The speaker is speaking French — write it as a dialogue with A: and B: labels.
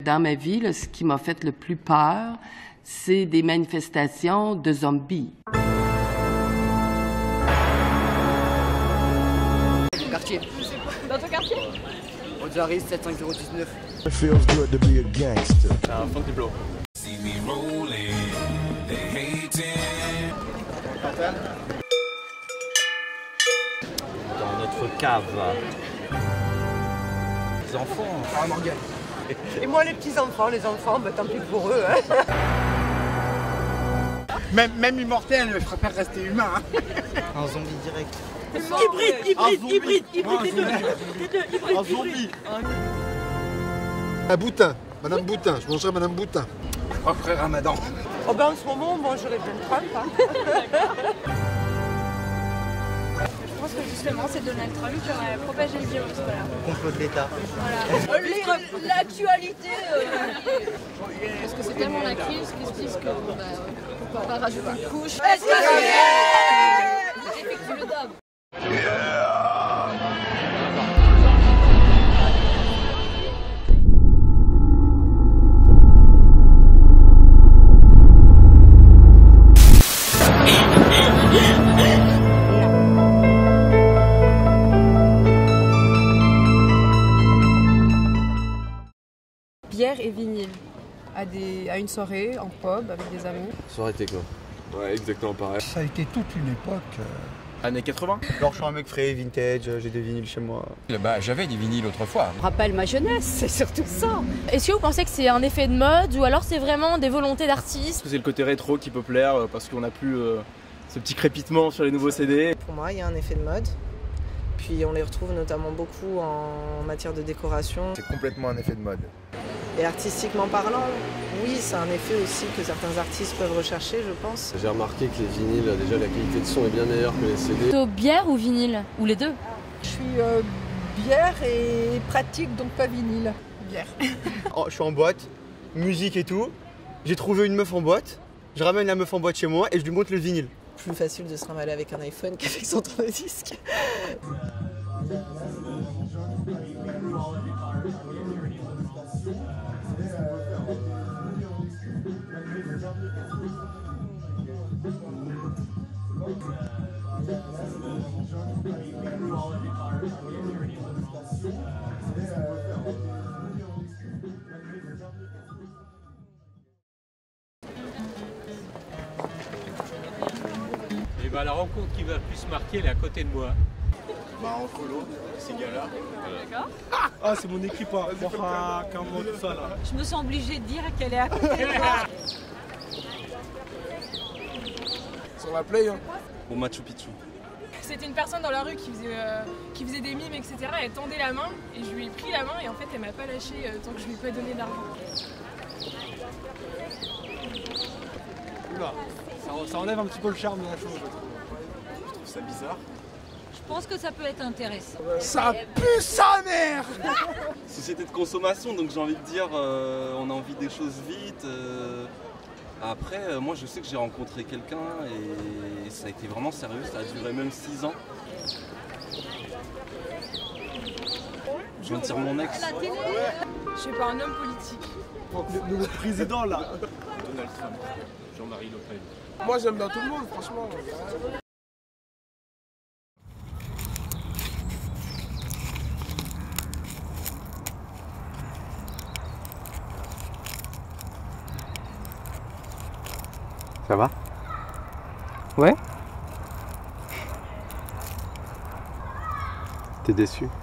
A: Dans ma vie, là, ce qui m'a fait le plus peur, c'est des manifestations de zombies.
B: Quartier.
C: Dans ton quartier?
B: On Jaris 7509.
D: It feels good to be a gangster.
E: Funk Diplo. Dans notre cave. Les enfants.
B: Ah, Morgane. Et moi les petits enfants, bah, tant pis pour eux. Hein.
F: Même immortel, je préfère rester humain. Hein.
E: Un zombie direct.
C: Hybride,
E: Un zombie.
D: Un boutin, Madame Boutin, je mangerai Madame Boutin.
F: Oh frère Ramadan.
B: Oh ben en ce moment, moi j'aurais plein de Trump. Hein.
C: Je pense que justement c'est Donald Trump qui aurait propagé le virus. Voilà.
E: Complot de l'État.
C: Voilà. L'actualité. Parce que c'est tellement la crise qu'ils se disent que on peut pas rajouter une couche. Est-ce que c'est effectue le dab.
G: Bière et vinyle à une soirée en pub avec des amis.
H: Soirée techno. Ouais, exactement pareil.
F: Ça a été toute une époque.
E: Années 80.
I: Alors je suis un mec frais, vintage, j'ai des vinyles chez moi.
J: Bah j'avais des vinyles autrefois.
C: Rappelle ma jeunesse, c'est surtout ça.
K: Est-ce que vous pensez que c'est un effet de mode ou alors c'est vraiment des volontés d'artistes?
E: C'est le côté rétro qui peut plaire parce qu'on n'a plus ce petit crépitement sur les nouveaux CD.
L: Pour moi, il y a un effet de mode. Puis on les retrouve notamment beaucoup en matière de décoration.
D: C'est complètement un effet de mode.
L: Et artistiquement parlant, oui, c'est un effet aussi que certains artistes peuvent rechercher, je pense.
H: J'ai remarqué que les vinyles, déjà la qualité de son est bien meilleure que les CD.
K: Plutôt bière ou vinyle? Ou les deux?
G: Je suis bière et pratique, donc pas vinyle. Bière.
I: Oh, je suis en boîte, musique et tout. J'ai trouvé une meuf en boîte. Je ramène la meuf en boîte chez moi et je lui montre le vinyle.
L: Plus facile de se trimballer avec un iPhone qu'avec son tourne-disque.
M: Et bah la rencontre qui va le plus marquer, elle est à côté de moi.
F: Bah en colo, ces gars-là.
C: D'accord.
F: Ah c'est mon équipe, hein. Cambo, tout ça là.
C: Je me sens obligée de dire qu'elle est à côté de moi.
F: Sur la play, hein.
E: Au Machu Picchu.
C: C'était une personne dans la rue qui faisait des mimes, etc. Elle tendait la main et je lui ai pris la main et en fait elle m'a pas lâché tant que je lui ai pas donné d'argent.
F: Oula, ça enlève un petit peu le charme de la chose. Je trouve ça bizarre.
C: Je pense que ça peut être intéressant.
F: Ça pue sa mère.
E: Société de consommation, donc j'ai envie de dire, on a envie des choses vite. Après, moi je sais que j'ai rencontré quelqu'un et ça a été vraiment sérieux, ça a duré même 6 ans. Je viens de dire mon ex.
C: Je suis pas un homme politique.
F: Le président là.
M: Donald Trump, Jean-Marie Le Pen.
F: Moi j'aime bien tout le monde, franchement.
I: Ça va? Ouais? T'es déçu?